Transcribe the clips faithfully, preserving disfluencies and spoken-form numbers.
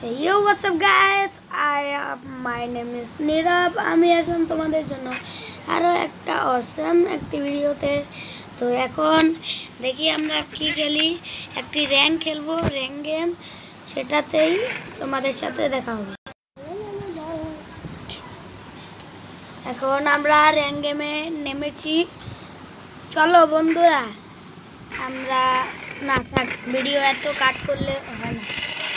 Yo, what's up guys? I am my name is নীরব। আমি আসলাম তোমাদের জন্য আরো একটা অসাম একটি ভিডিওতে। তো এখন দেখি আমরা কি খেলি, একটি র্যাঙ্ক খেলবো, র্যাঙ্ক গেম, সেটাতেই তোমাদের সাথে দেখা হবে। এখন আমরা র্যাঙ্ক গেমে নেমেছি। চলো বন্ধুরা, আমরা না থাক, ভিডিও এত কাট করলে হয় না।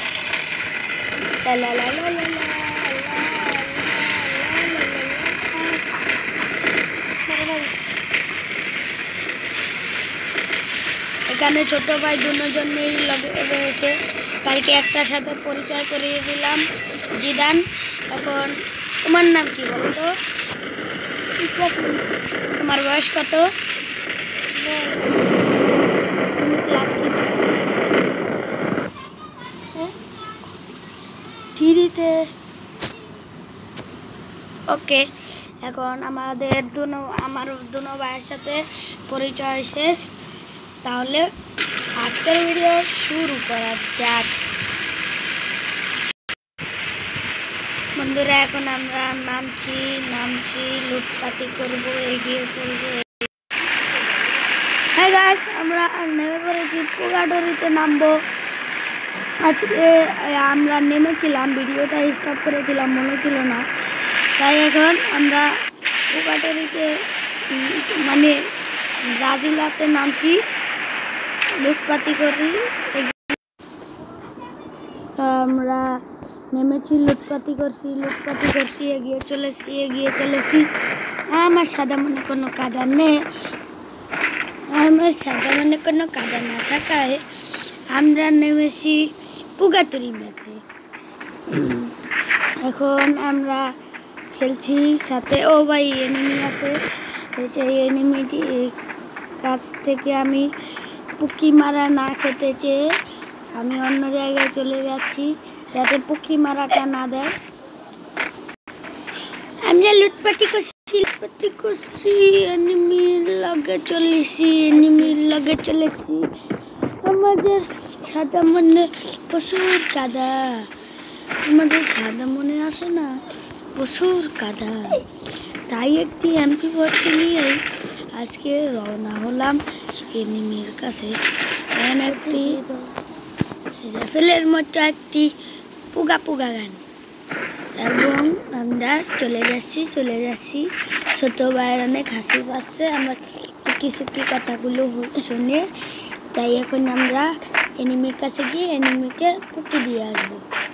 এখানে ছোট ভাই দুজনেই রয়েছে। কালকে একটার সাথে পরিচয় করিয়ে দিলাম, জিদান। এখন তোমার নাম কি বলতো? তোমার বয়স কত? থ্রিতে। ওকে, এখন আমাদের দুনো আমার দুনো ভাইয়ের সাথে পরিচয় শেষ। তাহলে আজকের ভিডিও শুরু করা যাক বন্ধুরা। এখন আমরা নামছি নামছি লুটপাটি করব, এগিয়ে চলবো। হ্যাঁ গাইস, আমরা নেমে পড়েছি, পোগাডোরিতে নামবো। আজকে আমরা নেমেছিলাম, ভিডিওটা স্টপ করেছিলাম, মনে ছিল না। তাই এখন আমরা পোগাডোরিতে মানে ব্রাজিলাতে নামছি, লুটপাটি করি। আমরা নেমেছি, লুটপাটি করছি লুটপাটি করছি এগিয়ে চলেছি এগিয়ে চলেছি আমার সাদা মনে কোনো কাদা নেই, আমার সাদা মনে কোনো কাদা না থাকায় আমরা নেমেছি পোগাডোরি ম্যাপে। এখন আমরা খেলছি, সাথে ও ভাই এনিমি আছে। সেই এনিমিটি কাছ থেকে আমি পুকি মারা না খেতে চেয়ে আমি অন্য জায়গায় চলে যাচ্ছি, যাতে পুকি মারাটা না দেয়। আমরা লুটপাটি করছি লুটপাটি করছি এনিমির লগে চলেছি এনিমির লগে চলেছি আমাদের সাদা মনে প্রচুর কাদা, আমাদের সাদা মনে আসে না, প্রচুর কাদা। তাই একটি এমপি ফোরটি নিয়ে আজকে রওনা হলাম এনিমির কাছে। একটি রাফেলের মতো একটি পুগা পুগা গান, এবং আমরা চলে যাচ্ছি চলে যাচ্ছি ছোট ভাইয়ের অনেক হাসি পাচ্ছে আমার টুকি সুকি কথাগুলো শুনে। তাই এখন আমরা এনিমির কাছে গিয়ে এনিমিকে পুকি দিয়ে আসবো।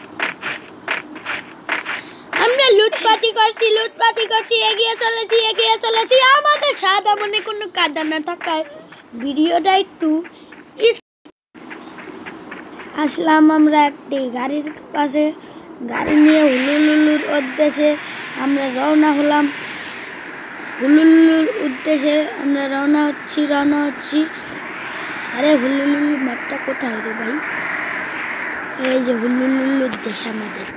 আমরা লুটপাটি করছি লুটপাটি করছি এগিয়ে চলেছি এগিয়ে চলেছি আমাদের সাদা মনে কোনো কাদা না থাকায় ভিডিওটা একটু আসলাম আমরা একটি গাড়ির পাশে। গাড়ি নিয়ে হুলুলুলুর উদ্দেশ্যে আমরা রওনা হলাম হুলুলুলুর উদ্দেশ্যে আমরা রওনা হচ্ছি রওনা হচ্ছি আরে হুলুলুলুর ম্যাপটা কোথায় রে ভাই? এই যে হুলুলুলুর দেশ আমাদের।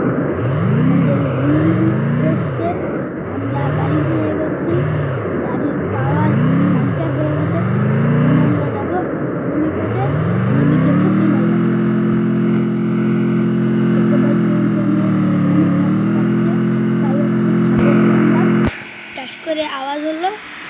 করে আওয়াজ হলো,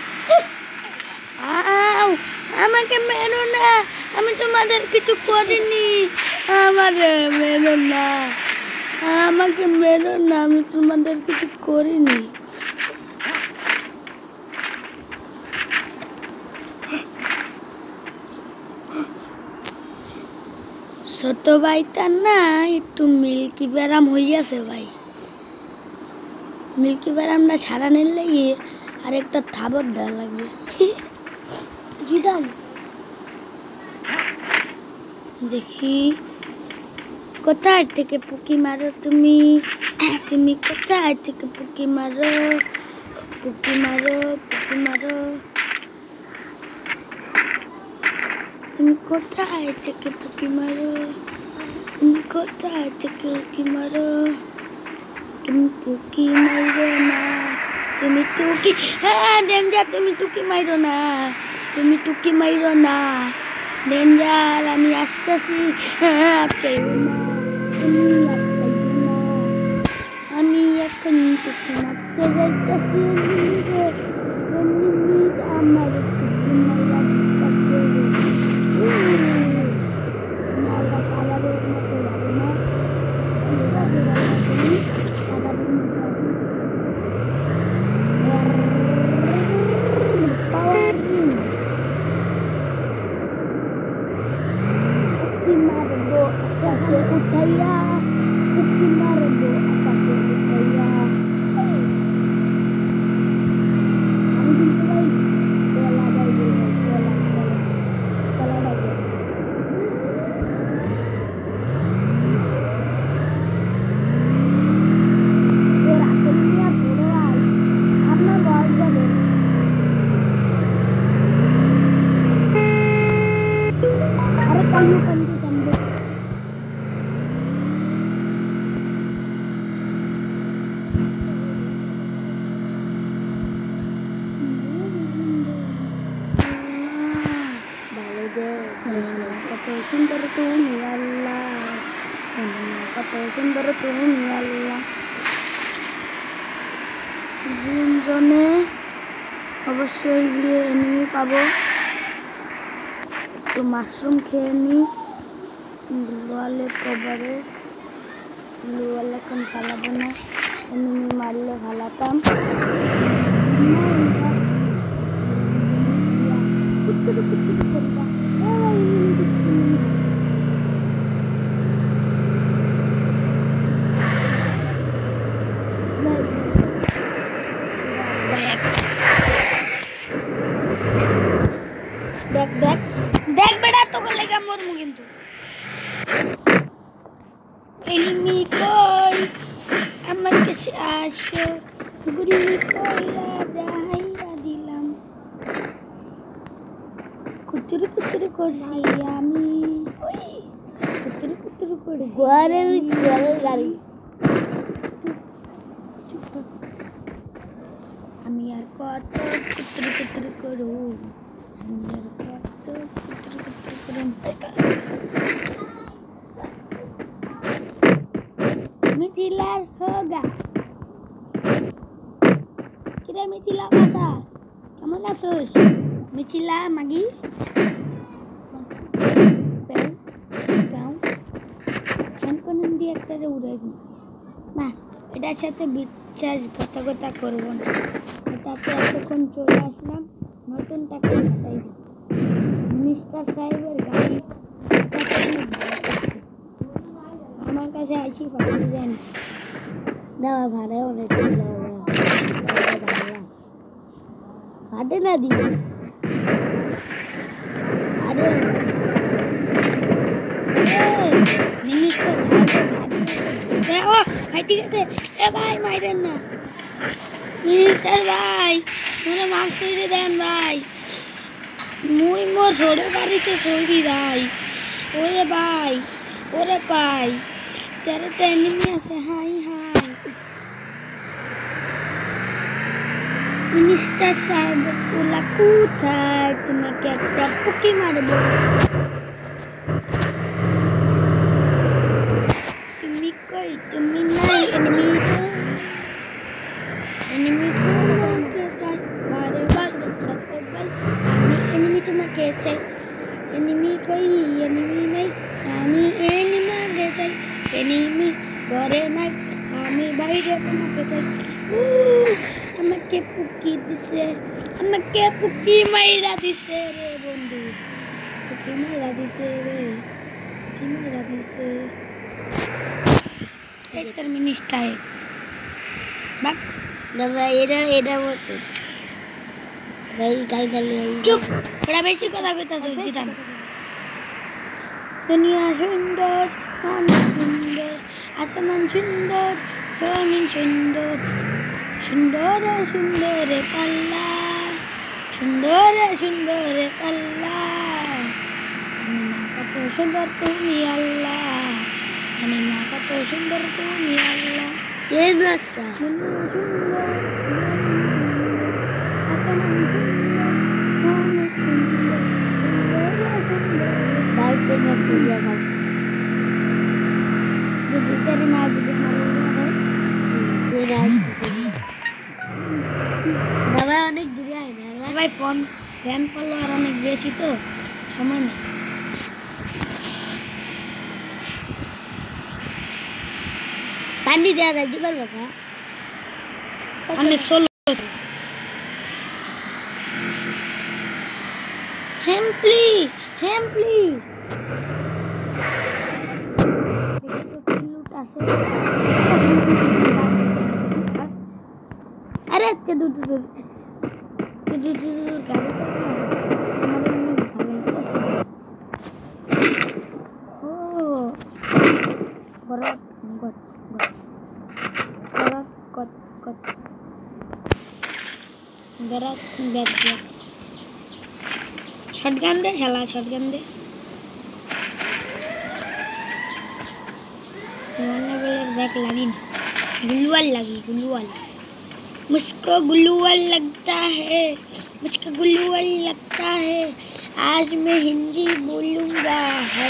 আমাকে মেরো না, আমি তোমাদের কিছু করিনি, আমাকে মেরো না, আমাকে মেরো না, আমি তোমাদের কিছু করিনি। ছোট ভাইটা না একটু মিল্কি ব্যারাম হইয়াছে ভাই। মিল্কি ব্যারামটা ছাড়ানোর লাগিয়ে আর একটা থাবক দেওয়া লাগবে। জিদাম দেখি কোথায় থেকে পুকি মারো তুমি, তুমি কোথায় থেকে পুকি মারো, পুকি মারো পুকি মারো, তুমি কোথায় থেকে পুকি মারো, তুমি কোথায় থেকে পুকি মারো, তুমি পুকি মারো না, তুমি টুকি, হ্যাঁ ডেঞ্জার, তুমি টুকি মারো না, তুমি টুকি মারো না, ডেঞ্জার, আমি আসতেছি, হ্যাঁ তুমি করতেছি এনিমিকে এনিমি আমার একটু মাইরা দিতেছে নাইরা কালারের মতো লাগে না এটা পুরো লাগেনি কালারের মতো আছে পাওয়ার কি মারবো আকাশে উঠাইয়া কি মারবো আকাশে উঠাইয়া আমি কিন্তু ভাই গলা বাইবে গলা গলা গলা বাইবে এর আসল নিয়ে পড়ে ভাই আপনার বয়স যাবে अरे कल्लू पंदी कंदे बालुदे कतो सुंदर তুমি আল্লাহ কত সুন্দর তুমি আল্লাহ জীবনে অবশ্যই গিয়ে এনিমি পাবো তো মাশরুম খেয়ে নি লোয়ালে কভারে লোয়ালে কোন পালাবো না এনিমি মারলে ভালাতাম কুত্তুরু কুত্তুরু করবা দেখ দেখ দেখ বেটা তোকে লেগে মরমু কিন্তু এনিমি কই আমার কাছে আসো গুলি কইলা যাইয়া দিলাম কুতুরু কুতুরু করছি আমি ওই কুতুরু কুতুরু করে ঘরের ঘরের গাড়ি আমি আর কত কুতুরু কুতুরু করু আমি আর কত কুতুরু কুতুরু করুম মিথিলার হোগা কিরে মিথিলা বাসা কেমন আছোস মিথিলা মাগি ফ্যান কোন দিয়ে একটা উড়াই দিই না এটার সাথে বিশ্বাসঘাতকতা করবো না এটাতে এতক্ষণ চলে আসলাম নতুন টাকা সাটাই দিই মিস্টার সাহেবের গাড়ি আমার কাছে আসি পাঠিয়ে দেন দেওয়া ভাড়া অনেক হাটে না দিই আরে মিনিস্টার ও খাইতে গেছে এ ভাই মাইরেন না মিনিস্টার ভাই মোরে মাফ করে দেন ভাই মুই মোর ছোট গাড়িতে সইরি ভাই ওরে ভাই ওরে ভাই তেরোটা এনিমি আছে হাই হাই মিনিস্টার সাহেব ওলা কোথায় তোমাকে একটা পুকি মারবো তুমি কই তুমি নাই এনিমি এনিমি তোমাকে চাই বারে বার দেখতে ভাই আমি এনিমি তোমাকে চাই এনিমি কই এনিমি নাই আমি এনিমি আগে চাই এনিমি ঘরে নাই আমি বাইরে তোমাকে চাই উ আমাকে পুকি দিছে আমাকে পুকি মাইরা দিছে রে বন্ধু পুকি মাইরা দিছে রে পুকি মাইরা দিছে একটার মিনিস্টার বাক দাদা এটা এটা বলতো ভাই গাই গালি চুপ বড় বেশি কথা কইতাছ জিতাম দুনিয়া সুন্দর মানুষ সুন্দর আসমান সুন্দর জমিন সুন্দর সুন্দর সুন্দর পাল্লা সুন্দর সুন্দর পাল্লা কত সুন্দর তুমি আল্লাহ জানি না কত সুন্দর তুমি আল্লাহ এই রাস্তা সুন্দর সুন্দর আসমান সুন্দর মানুষ সুন্দর সুন্দর সুন্দর বাইকে বসে যাও যদি তেরে না যদি ভালো লাগে তেরা ফোন ফ্যান ফলোয়ার অনেক বেশি তো সময় নেই। পানি দেওয়া যাইতে পারবে না অনেক ষোলো হেম্পলি হেম্পলি अरे अच्छा दूर दूर दूर दूर दूर गाड़ी हमारे में ओ गरत गत गरत गत गत गरत बैठ गया शॉटगन दे चला शॉटगन दे मैंने बोले बैक लगी गुलवाल लगी गुलवाल मुझको गुलूवल लगता है मुझको गुलूवल लगता है आज मैं हिंदी बोलूँगा है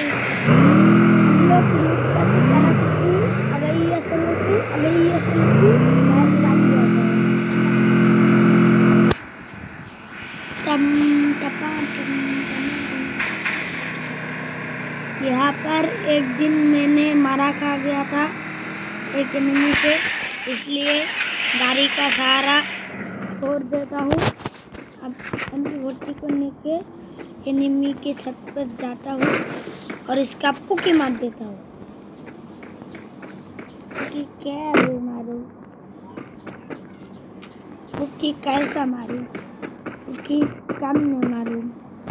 यहाँ पर एक दिन मैंने मारा खा गया था एक एनिमी से, इसलिए गाड़ी का सहारा छोड़ देता हूँ। अब एंटी को लेके एनिमी के छत पर जाता हूँ और इसका पुकी मार देता हूँ। पुकी क्या मारूँ पुकी कैसा मारूँ पुकी कम में मारूँ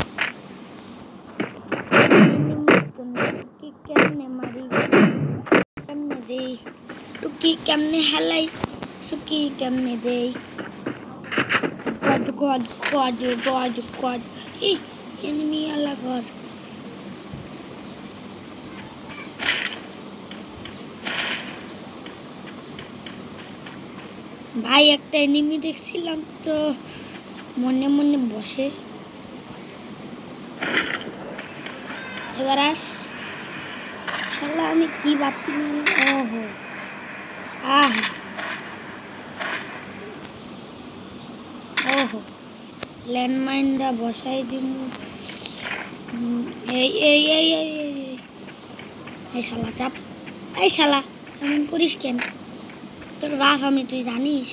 पुकी कैमने मारी कैमने दे टुकी कैमने हलाई सुकी कैमने दे god god god god god ए एनिमी वाला गॉड भाई একটা এনিমি দেখছিলাম তো মনে মনে বসে এবার আস শালা আমি কি বাতি মানে ওহো আহ ওহো ল্যান্ডমাইনটা বসাই দিন এই এই এই এই এই শালা চাপ এই শালা এমন করিস কেন তোর বাপ আমি তুই জানিস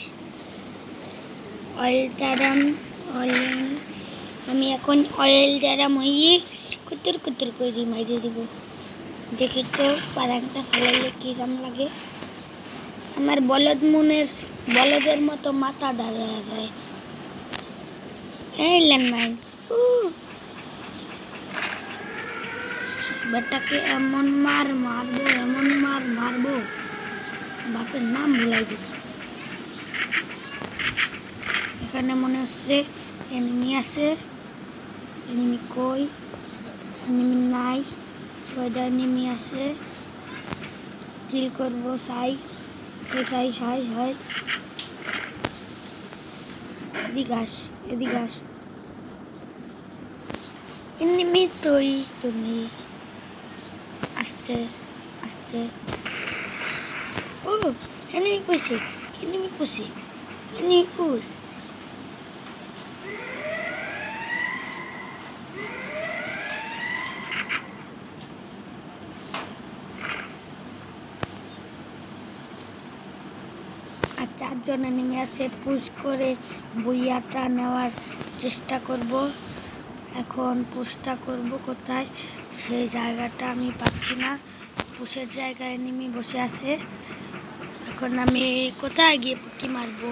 অয়েল টারাম অয়েল আমি এখন অয়েল টারাম হইয়ে কুতুর কুতুর করে মাইরে দিব দেখি তো পারাংটা ফেলাইলে কিরম লাগে আমার বলদ মনের বলদের মতো মাথা ডালা যায় এই ল্যান্ডমাইন বেটাকে এমন মার মারবো এমন মার মারবো বাপের নাম ভুলাই দিব এখানে মনে হচ্ছে এনিমি আছে এনিমি কই এনিমি নাই ছয়টা এনিমি আছে কিল করবো চাই সে চাই হাই হাই এদিকে আস এদিকে আস এনিমি তুই তুমি আস্তে আস্তে ও এনিমি পুষি এনিমি পুষি এনিমি পুষ আর চারজন এনিমি আছে পুশ করে বুইয়াটা নেওয়ার চেষ্টা করব এখন পুশটা করব কোথায় সেই জায়গাটা আমি পাচ্ছি না পুশের জায়গায় এনিমি বসে আছে এখন আমি কোথায় গিয়ে পুকি মারবো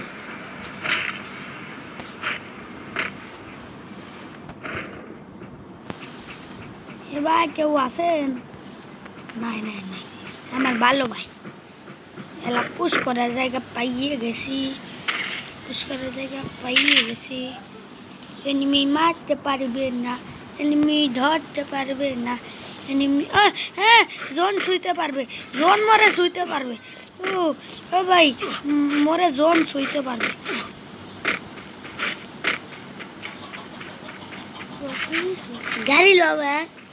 এবার কেউ আছেন নাই নাই নাই আমার ভালো ভাই এলা পুশ করার জায়গা পাইয়ে গেছি পুশ করার জায়গা পাইয়ে গেছি এনিমি মারতে পারবে না এনিমি ধরতে পারবে না এনিমি হ্যাঁ জোন ছুঁইতে পারবে জোন মরে ছুঁইতে পারবে ও ও ভাই মরে জোন ছুঁইতে পারবে গাড়ি লবে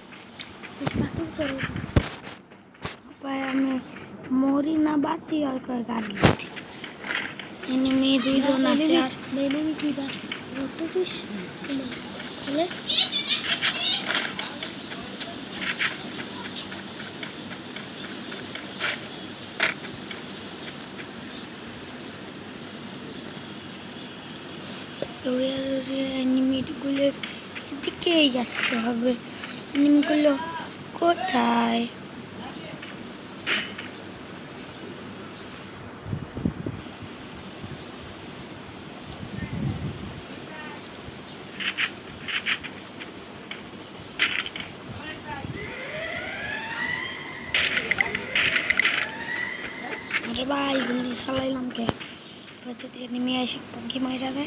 আমি মরি না বাঁচি হয় কয় গাড়ি এনিমি দুইজন আছে আর এনিমি কি What fish? Boleh? দৌড়ে দৌড়ে এনিমিগুলোর দিকেই আসতে হবে। এনিমিগুলো কোথায়? আরে ভাই গুলি চালাইলাম কে? যদি এনিমি এসে পঙ্কি মাইরা দেয়।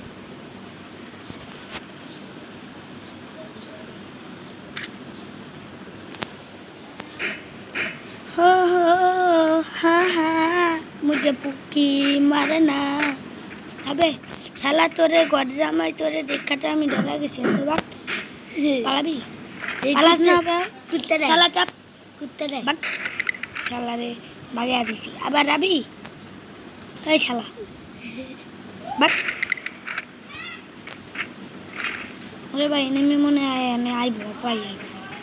हो हो हाँ हाँ मुझे पुक्की मारे ना। अबे साला तोरे गोदरा में तोरे देखा मैं डरा गई तो बक पाला भी पाला ना बे कुत्ते रे साला चप कुत्ते रे बक साला रे भागे आ दिसी अब रवि ए साला बक अरे भाई ने में मने आया ने आई बो पाई आई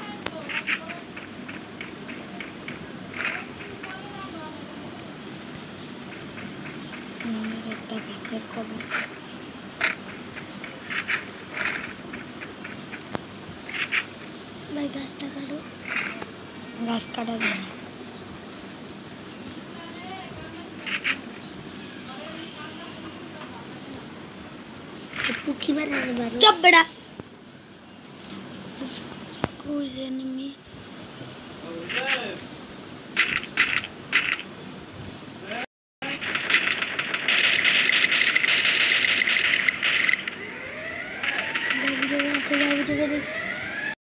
একটা গাছের কবর ভাই গাছটা কাটো গাছ কাটা যায় না পুকি বানাতে পারো চুপ বেটা কোই enemy Babu jaga, babu jaga,